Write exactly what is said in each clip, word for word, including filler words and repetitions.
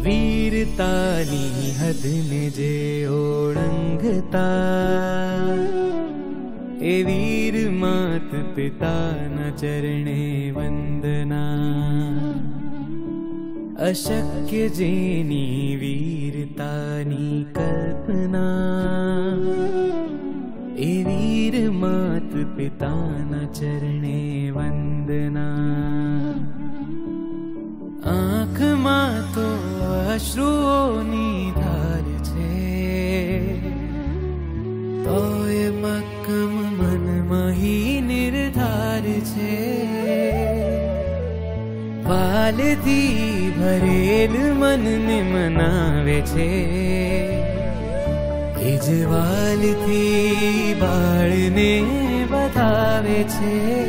वीरतानी हद ने जे ओळंगता ए वीर मात पिता न चरणे वंदना अशक्य जेनी वीरतानी कल्पना ए वीर मात पिता न चरणे वंदना आँख मां तो अश्रुओनी धार छे तोय मक्कम मन मही निर्धार छे वालथी भरेल मन ने मनावे छे एज वालथी बाळने बतावे छे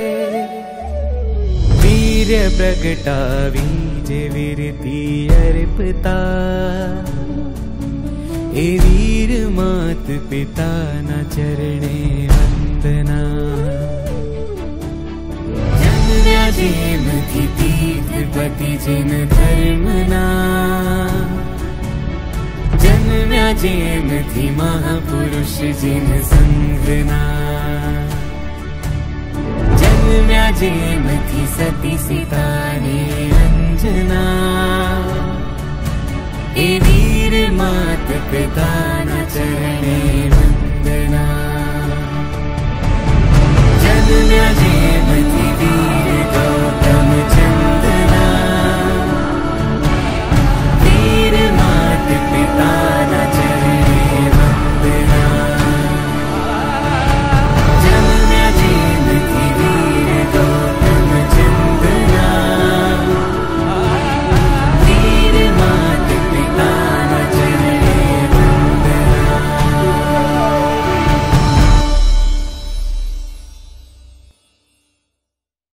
वीर्य प्रगटावी जे वीरती अर्पता ए वीर मात पिता न चरणे वंदना जन्म्या जेमथी तीर्थपति जिन धर्मना जन्म्या जेमथी महापुरुष जिन संघना जन्म्या जेमथी सती सीता ने अंजना ए वीर मात पिता